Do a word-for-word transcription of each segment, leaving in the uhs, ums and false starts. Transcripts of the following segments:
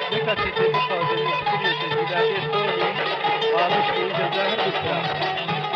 Birkaç çeşit fazla bir çeşitler bir sorun. Almış bir cezanı tutar.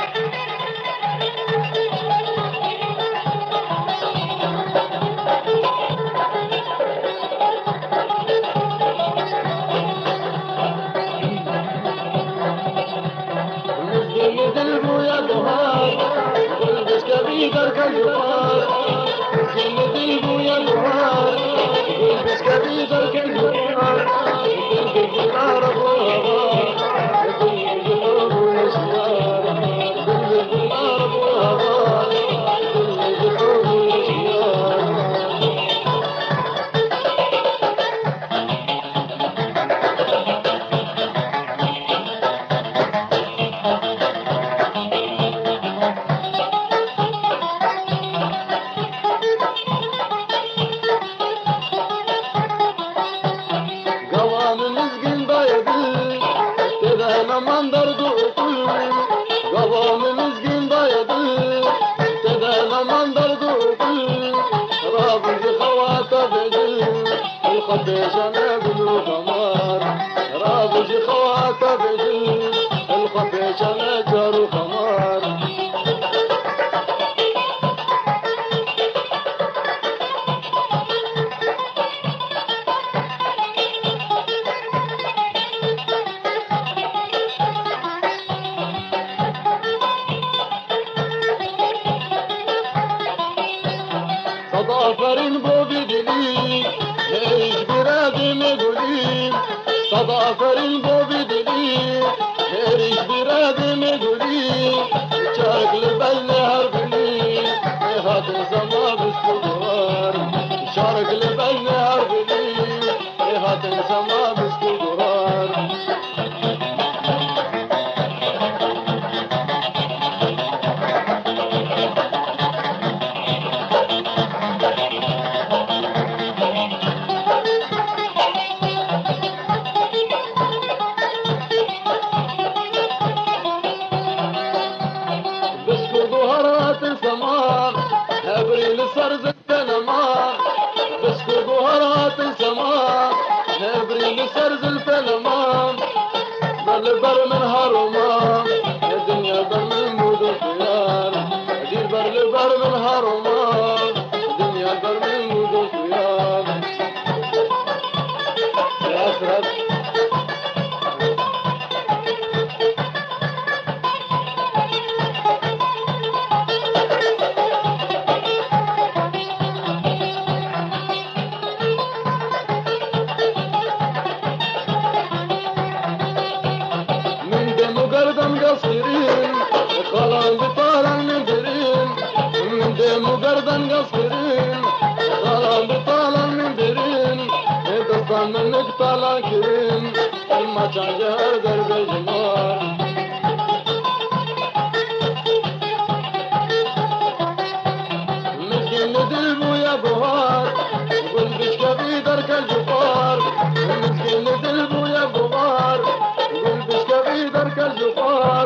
Aman dardı okul, gavamımız gün dayadı. Deden aman dardı okul, Rabbi havata bedi. الخبيشانة بلو خمار رابج خوات بجل الخبيشانة جارو خمار صدافرين بو بدلي ليش برادي مقولين صدافرين بو بدلي ليش برادي مقولين شارك لبلي هربني هات سما بالصغار شارك لبلي هربني هات سما بالصغار السماء هبري لسرز الفلمان بسكو بهارات السماء هبري لسرز الفلمان بالبر من هرمان الدنيا بر من مود الخيار دي بر بر من هرمان الدنيا بر من مود الخيار يا أسرد قصيرين خلان بطالع من درين من دم وقردن قصيرين خلان بطالع من درين دستان منك طالع كريم الما كان جهر درب الجمار مسكين ندلبو يا بوهار قلبك كبي درك الجفار مسكين ندلبو يا بوهار قلبك كبي درك الجفار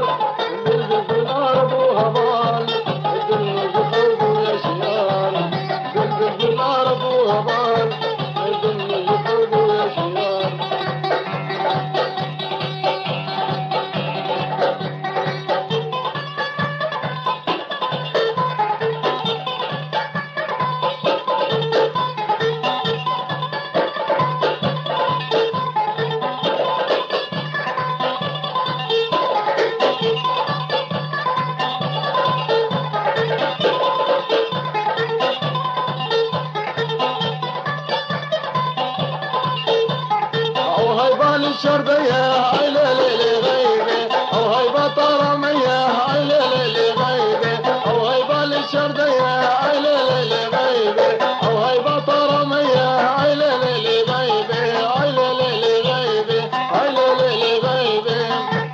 الشربية هاي ليلي غيبة أو هاي بطرمية هاي ليلي غيبة أو هاي بالشربية هاي ليلي غيبة أو هاي بطرمية هاي ليلي غيبة هاي ليلي غيبة هاي ليلي غيبة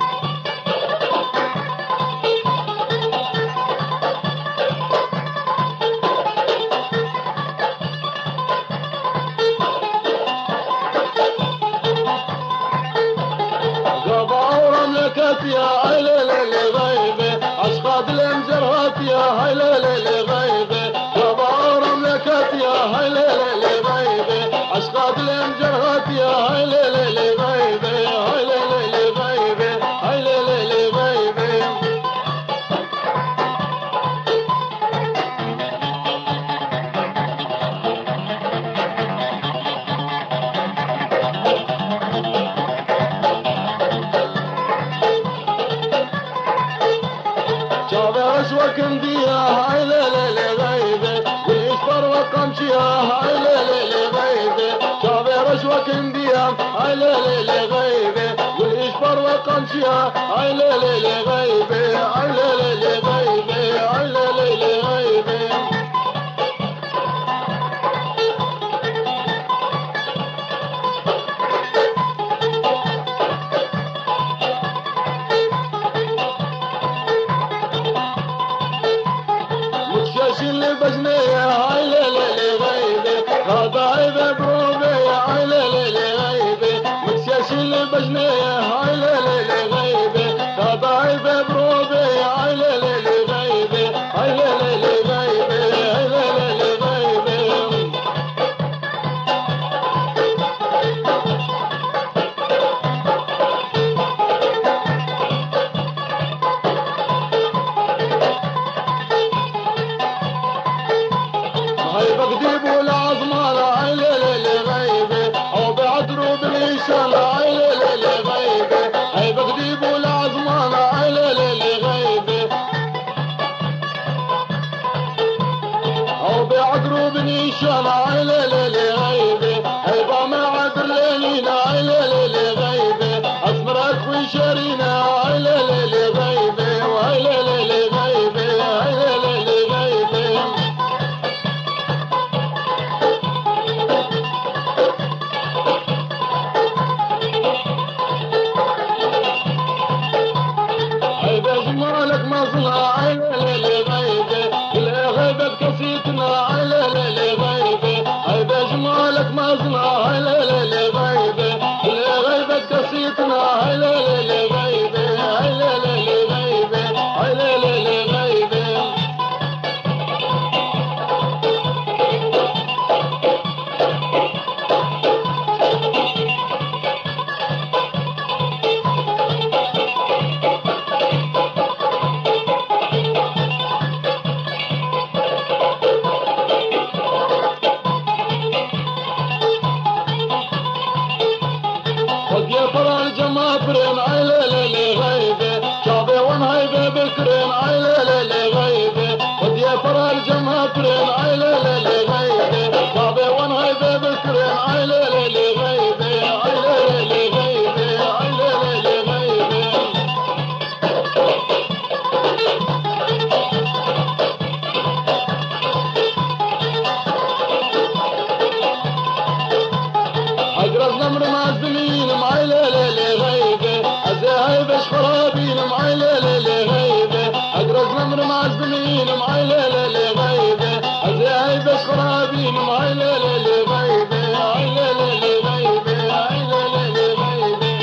يا هاي ليلي غيبة أشقاد الانجرهات يا هاي ليلي غيبة جبار مملكات يا هاي ليلي غيبة أشقاد الانجرهات يا هاي ليلي ايام عيلي ليلي غيبي والاشبر وقمشيها عيلي ليلي غيبي عيلي ليلي غيبي عيلي ليلي غيبي اللي بجنيه عيلي ليلي غيبي غضايب بروبي عيلي ليلي غيبي مكشاش اللي بجنيه عيلي ليلي غيبي غضايب بروبي عيلي ليلي غيبي عيلي ليلي غيبي عيلي ليلي غيبي هاي بقديب والعظمان عيلي ليلي غيبي او بعطرو بالإيشان عيلي ليلي غيبي هاي بقديب والعظمان عيلي ليلي غيبي او بعطرو بالإيشان عيلي ليلي غيبي هاي بامع عدر ليلينا عيلي ليلي غيبي اسمرك وشارينا عيلي ليلي غيبي وعيلي ليلي غيبي عيلي ليلي غيبي مالك مصلحة عيلي ليلي غيبي كل غيبة كسيتنا عيلي ليلي غيبي هيدا جمالك مصلحة عيلي ليلي غيبي كل غيبة كسيتنا عيلي ليلي غيبي عيلي ليلي غيبي عيلي ليلي غيبي فرار جما برين عيلي ليلي غيبي شعبي ونهيبي بكرين عيلي ليلي غيبي ودي فرار جما برين عيلي ليلي غيبي شعبي ونهيبي بكرين عيلي ليلي غيبي عيلي ليلي غيبي عيلي ليلي غيبي أجرز نمر معزمين معيلي ليلي غيبي أزاهي بش خرابين معيلي ليلي غيبي أجرز نمر معزمين معيلي ليلي غيبي أزاهي بش خرابين معيلي ليلي غيبي عيلي ليلي غيبي عيلي ليلي غيبي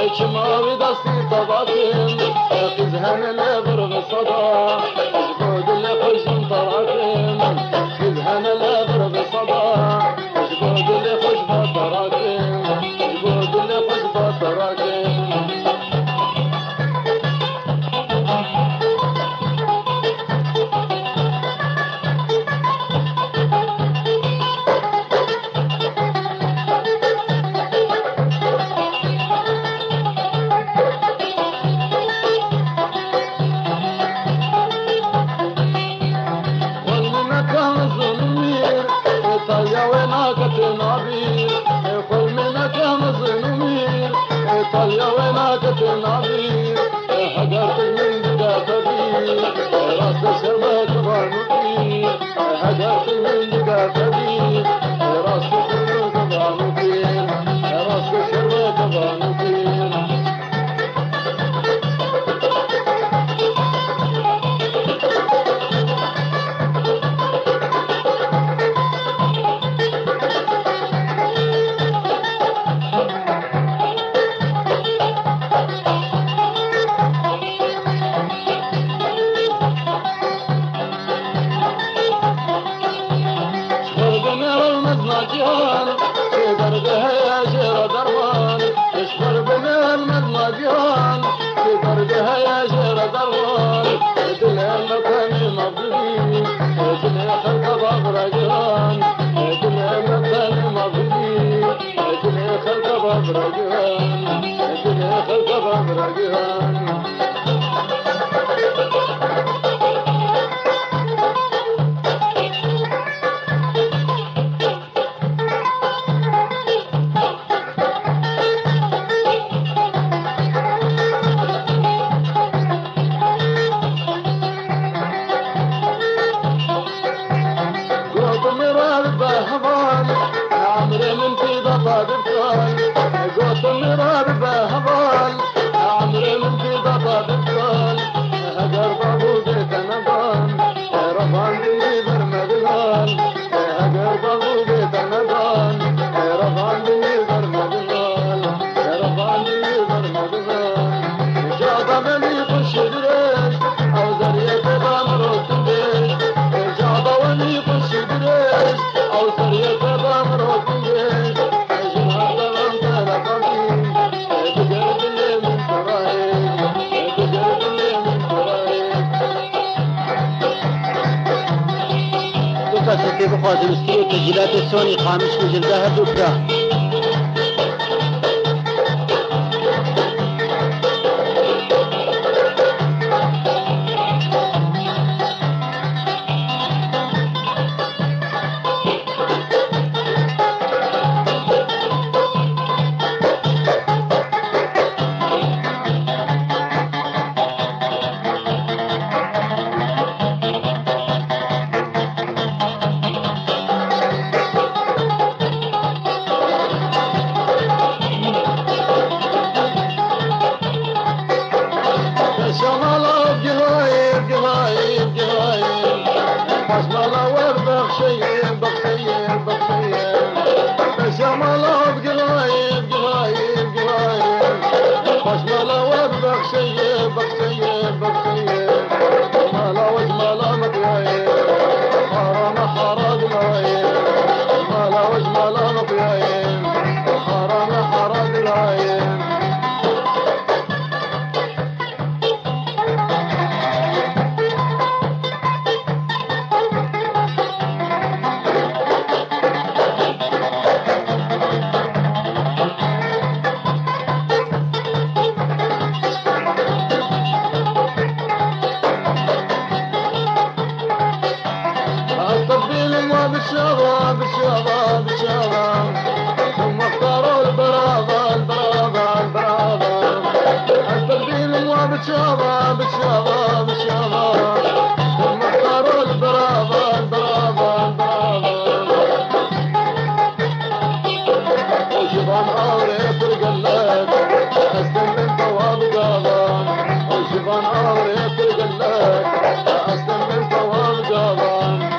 شماوي دستي طباكم خذهن الابر بصدا جبود اللي خش طراكم خذهن الابر بصدا جبود اللي خش بطراكم جبود اللي خش بطراكم إيطاليا وينك النظير حقرت من دقافدي راس شربت بانوكي حقرت من دقافدي راس شربت بانوكي راس شربت بانوكي في دربها يا شير دربان اشفر بنا المدمجان في دربها يا شير دربان دنيا مكان مبدي دنيا خلق بابرجان دنيا مكان مبدي دنيا خلق بابرجان دنيا خلق بابرجان عمري من في ضباب بطال قوت مرار بهبال عمري من في ضباب بطال هجر بابو بيت نبان ربان بني برمدلال هجر بابو بيت نبان ربان بني برمدلال ربان بني برمدلال جابا مني خش دريش او زريت بامروت بيش جابا ولي خش دريش او زريت بامروت ستي بخوات المستوى تسجيلات السوني خامس وجلدها دكرة بخشيم بخشيم بخشيم بشمالة بقلايم قلايم قلايم بشمالة وبخشيم بخشيم بخشيم مالا وجمالا مقيايم حرام حرام قلايم مالا وجمالا مقيايم حرام حرام قلايم بالشباب بالشباب بالشباب ثم اختاروا البرابة البرابة البرابة التقديم وبالشباب بالشباب بالشباب ثم اختاروا البرابة البرابة البرابة وشبان عوريت القلب أسلم من ثواب قابان وشبان عوريت القلب أسلم من ثواب قابان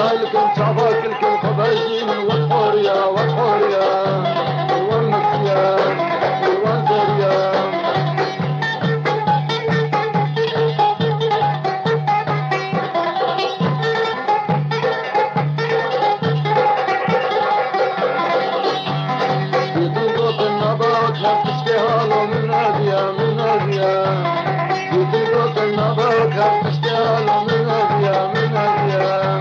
الكل شافاك الكل خبازين وطحوريا وطحوريا والمكيا والزريا يطلقوا النبات هفتشتها له من هادية من هادية يطلقوا النبات هفتشتها له من هادية من هادية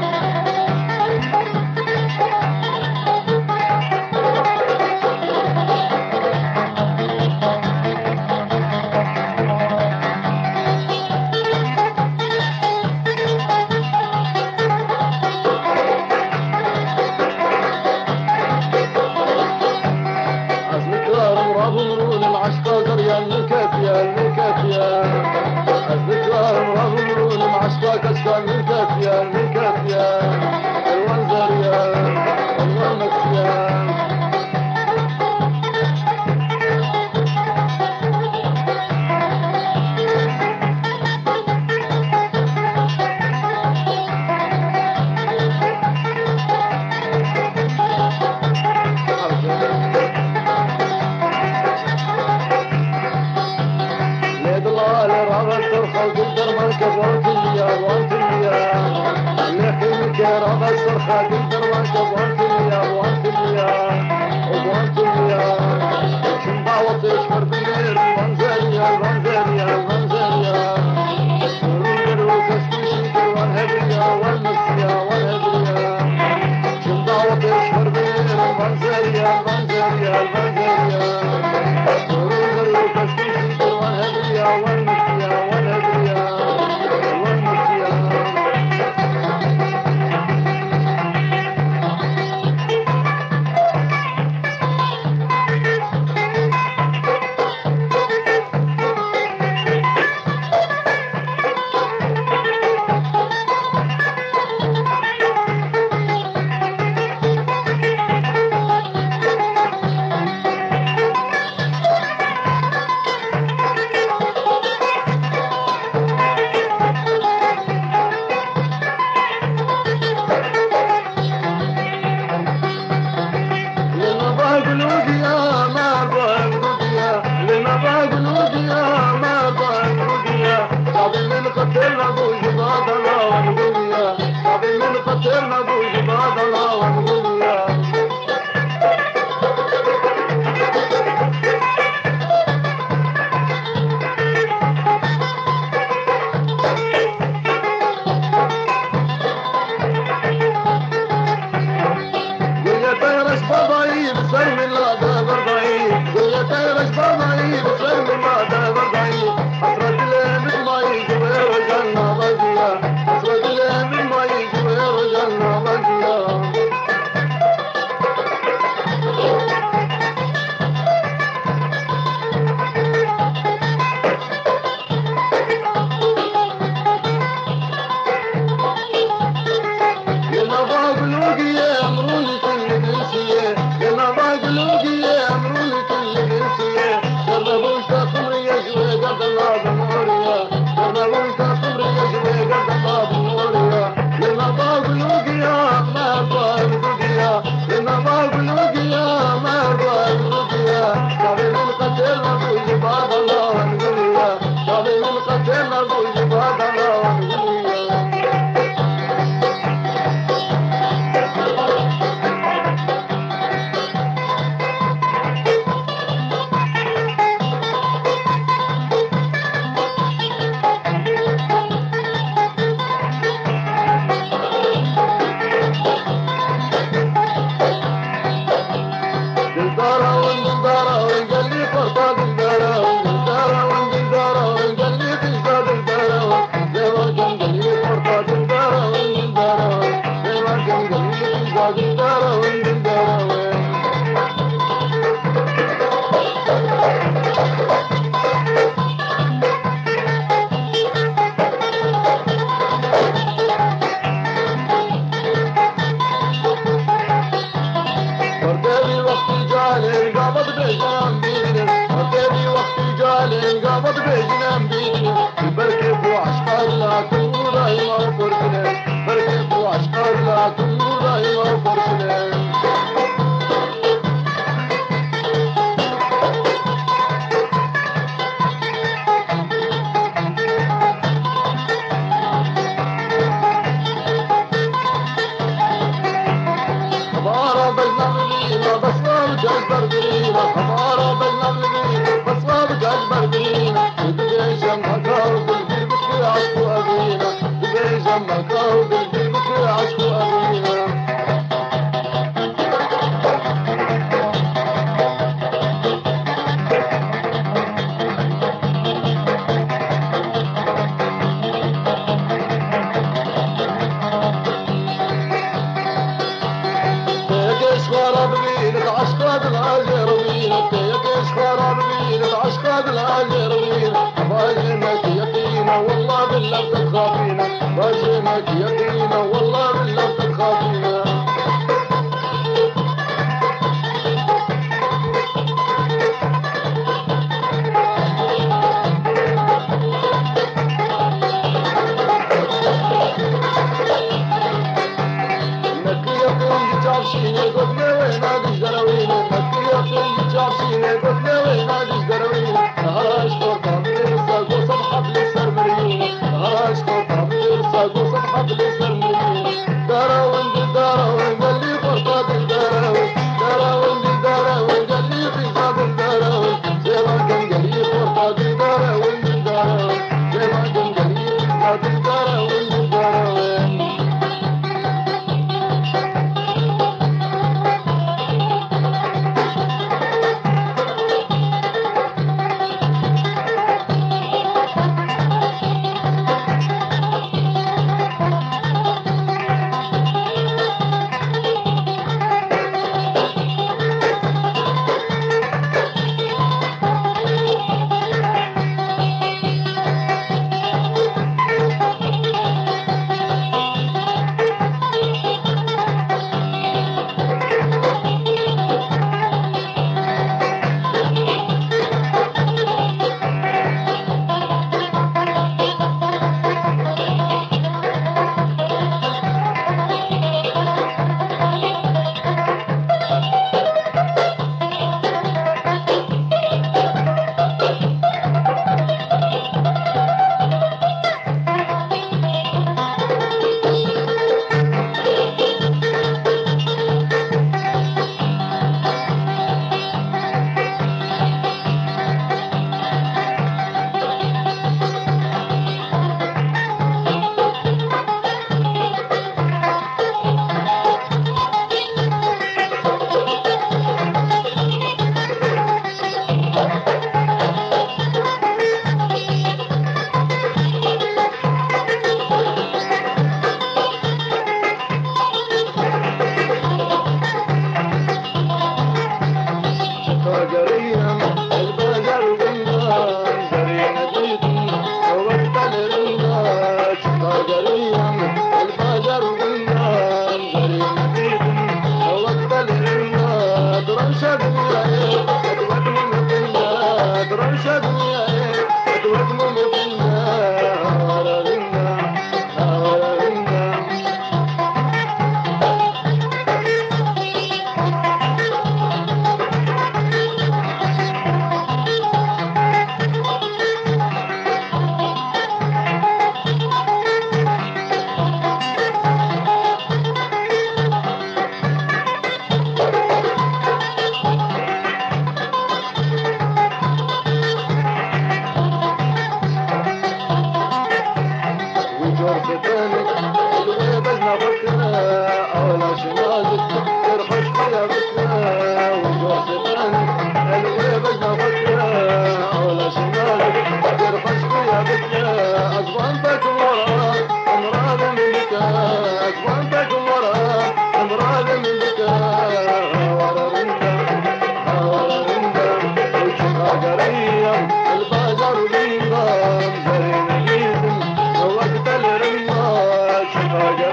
مرون العشقة زريا الكافية الكافية الذكرى مرون العشقة كشكا الكافية الكافية الوان زريا الوان مكفية رابع الصرخة تقدر وانكب وانتليا وانتليا وانتليا شنبع وطيشمر بنير وانزاليا وانزاليا وانزاليا سرور وكسكوشيكر وانهبريا والمسيا والهبريا شنبع وطيشمر بنير وانزاليا وانزاليا وانزاليا سرور وكسكوشيكر وانهبريا والمسيا والهبريا والمسيا قتلنا بوجباد الله ونقوليا صابي من قتلنا بوجباد الله ونقوليا قولي طيرش بضعي بصير من لا دابر ضعيف قولي طيرش بضعي بصير من لا دابر ضعيف حسرة الهمد ما يجوي رجلنا بجيا حسرة الهمد ما يجوي رجلنا بجيا ينبع قلوقية أمروني كل جنسية ينبع قلوقية أمروني كل جنسية جربوش تقمرية شوي قد الله بنوريا جربوش تقمرية شوي قد الله بنوريا ينبع قلوقية ما أبغى الرقية ينبع قلوقية ما أبغى الرقية شعبي من قتل مبوش بعد الله ونقوليا شعبي من قتل مبوش بعد الله ونقوليا بركب وعشقار لا تورا يما وفرقنا بركب وعشقار لا شخرب بينك عشقات العجر بينك يا شخرب بينك عشقات العجر بينك باجمك يقينا والله بالله بتخافينا باجمك يقينا والله بالله بتخافينا شيني قد وين عادش دروين نكي يقين جاب شيني قد وين عادش دروين هاش قطع بيرساق وصبحة بلسر مريون هاش قطع بيرساق وصبحة بلسر مريون دراوين دي دراوين قال لي فرطات الدراوين دراوين دي دراوين قال لي فرطات الدراوين زي ما كان قال لي فرطات الدراوين دي دراوين زي ما كان قال لي فرطات الدراوين دي دراوين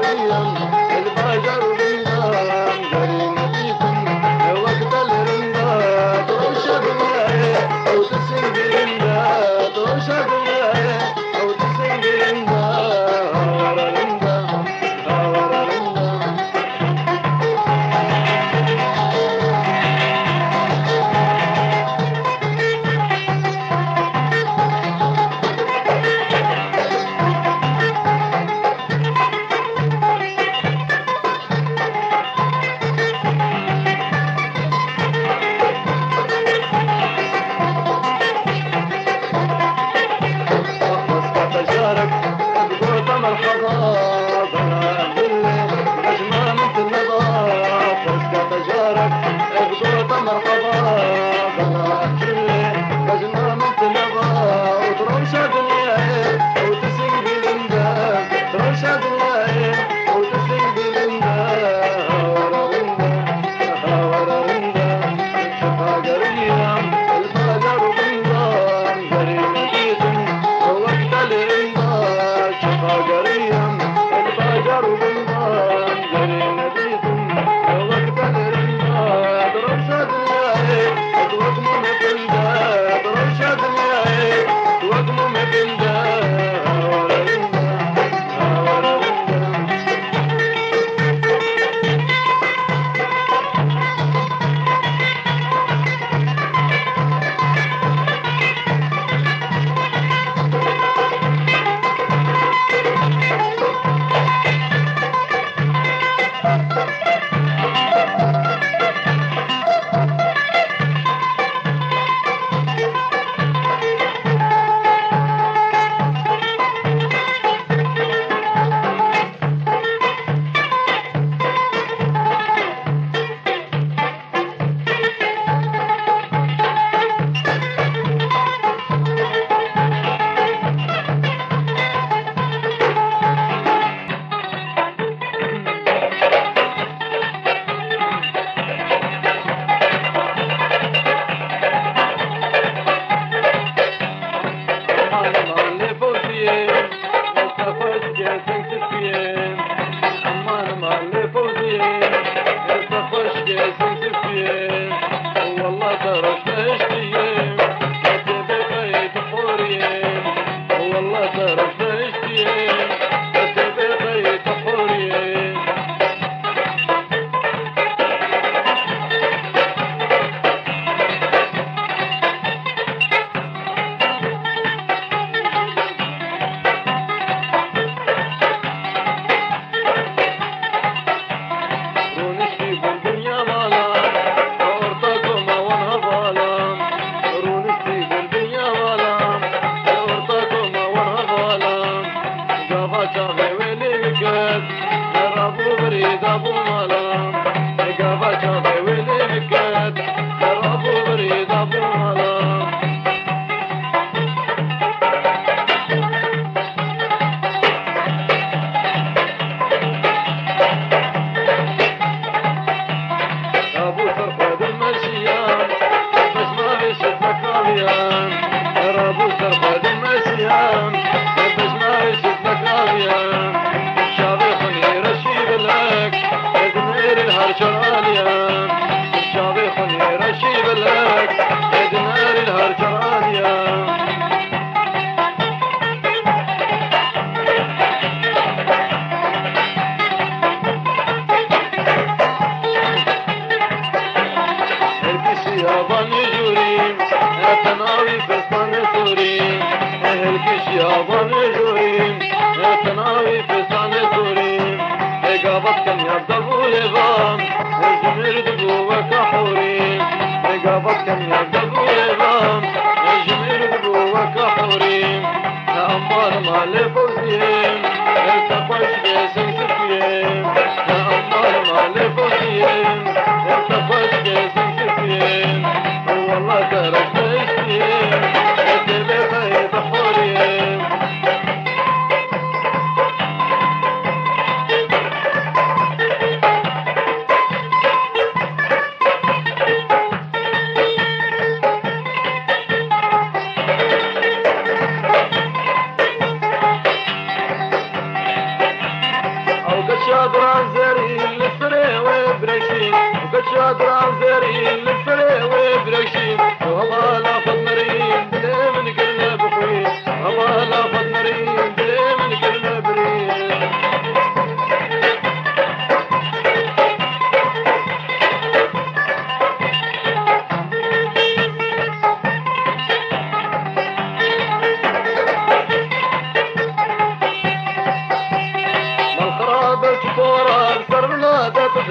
الباجر بينام زرين بيكم وقت الرمضان ارتفش جاسم سفين والله ترشت اشتيين اتبقى يتحورين والله ترشت اشتيين اتبقى يتحورين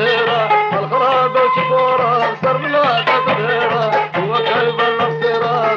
الخراب وشكورة صار بلا تطهيرة وكيف النصيرة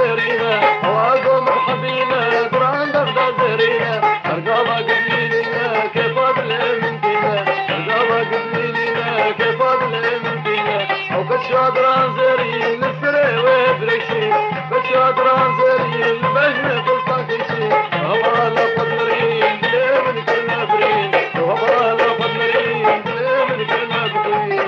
زرينا واقوم بحبينا دران دغدا زرينا ارقابا قبلينا كيف اضل من فينا ارقابا قبلينا كيف اضل من فينا او كشادران زرين السري وبرشي كشادران زرين بجنة فلسان كيشي هبا لا قدرين ليه من كلنا برين وهبا لا قدرين ليه من كلنا برين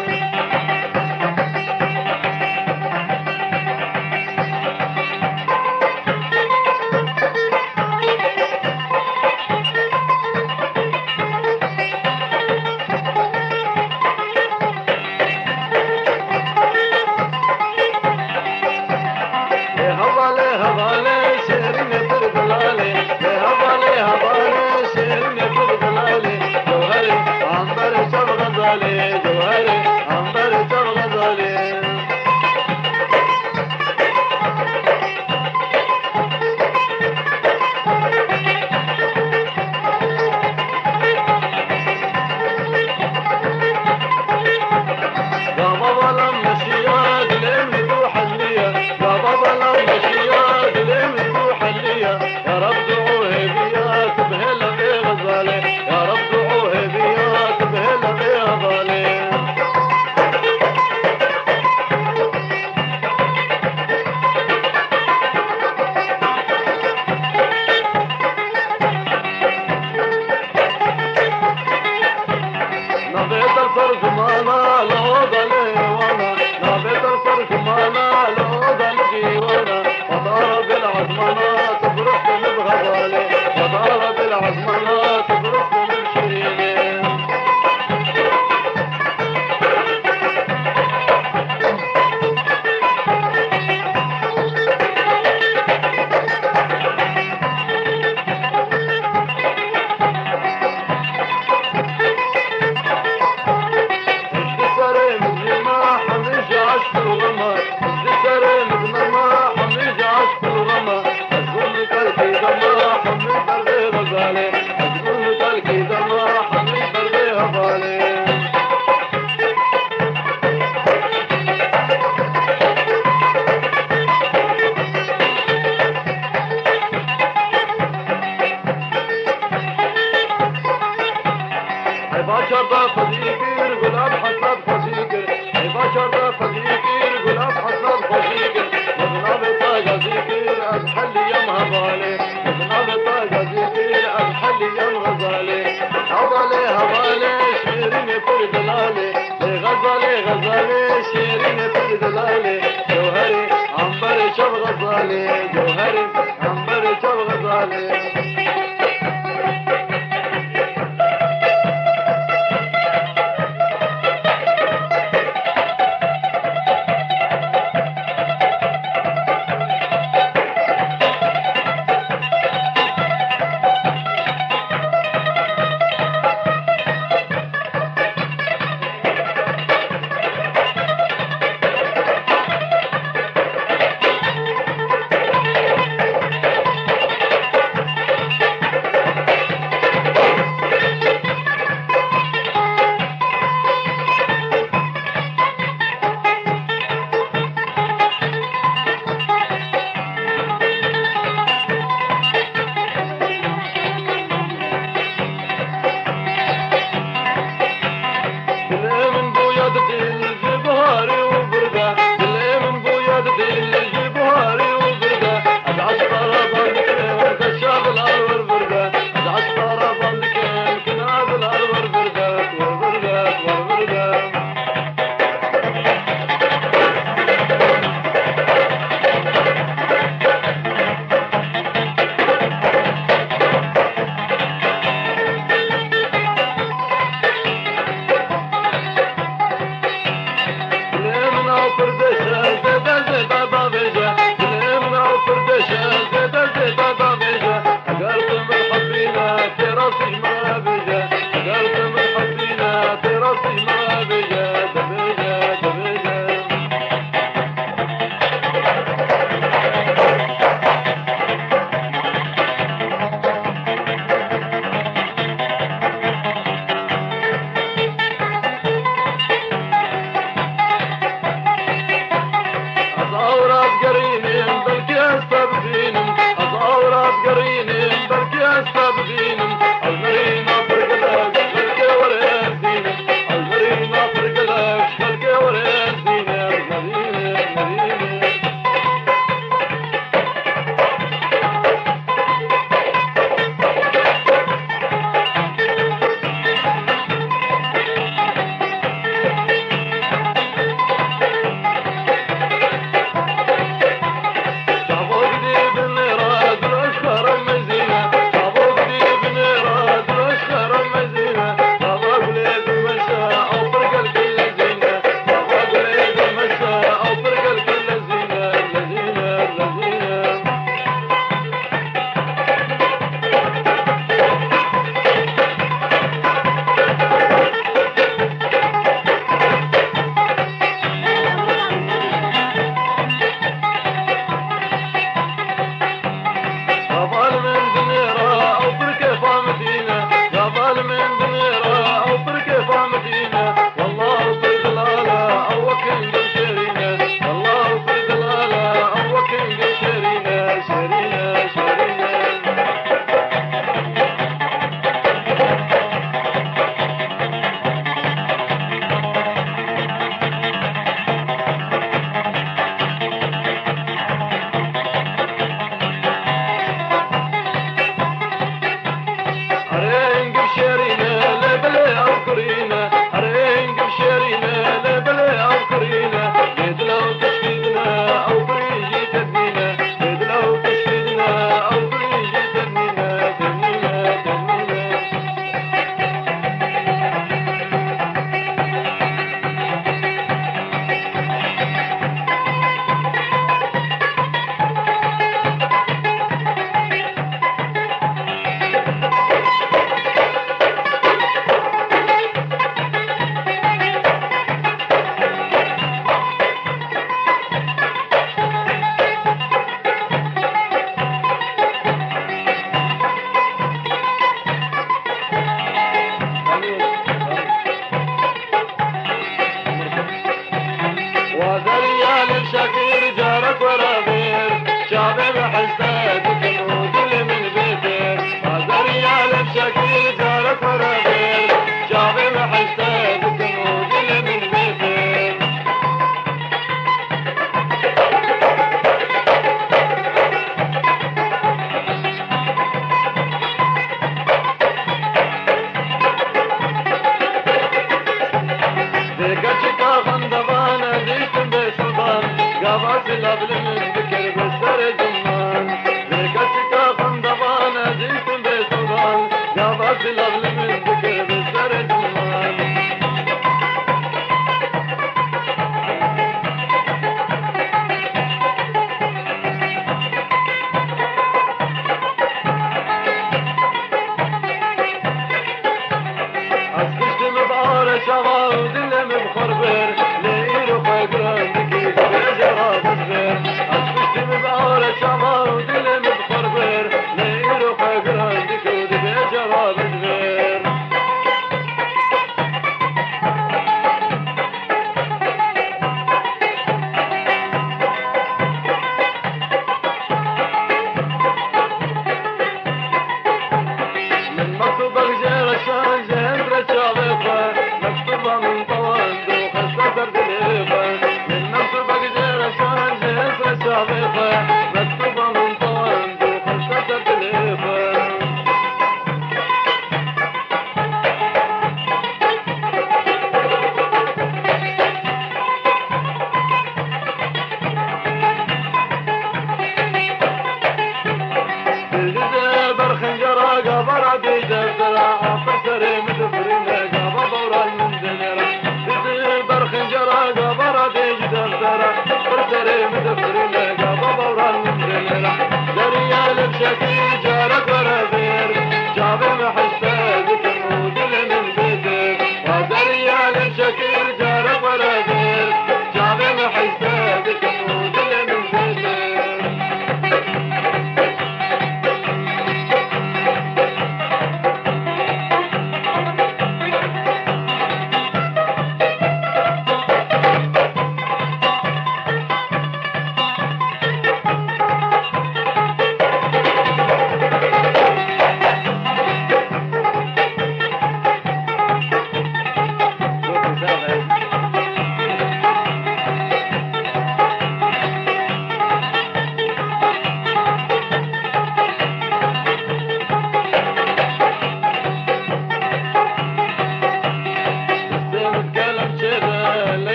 جوهري عنبر شب غزالي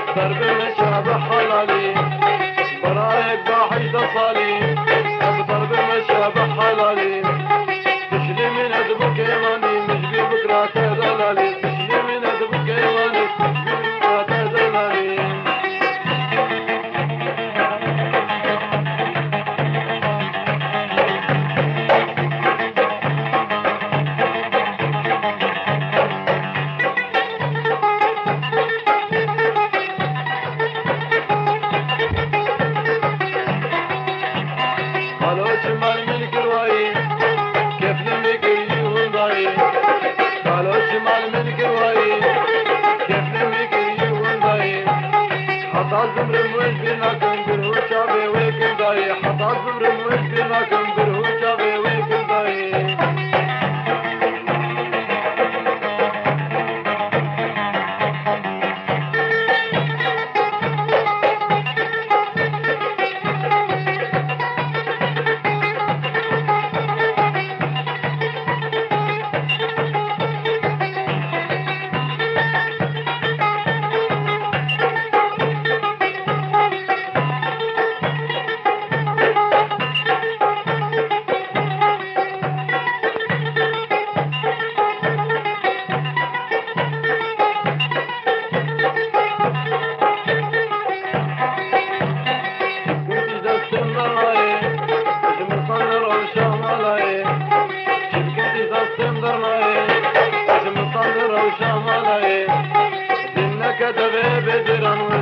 ضرب مشابه حلالي برايك باحي تصالي ضرب مشابه حلالي تشلي من أدبك يماني مش ببكرة تدلالي تشلي من أدبك يماني مش ببكرة تدلالي Dinle kedeve bediran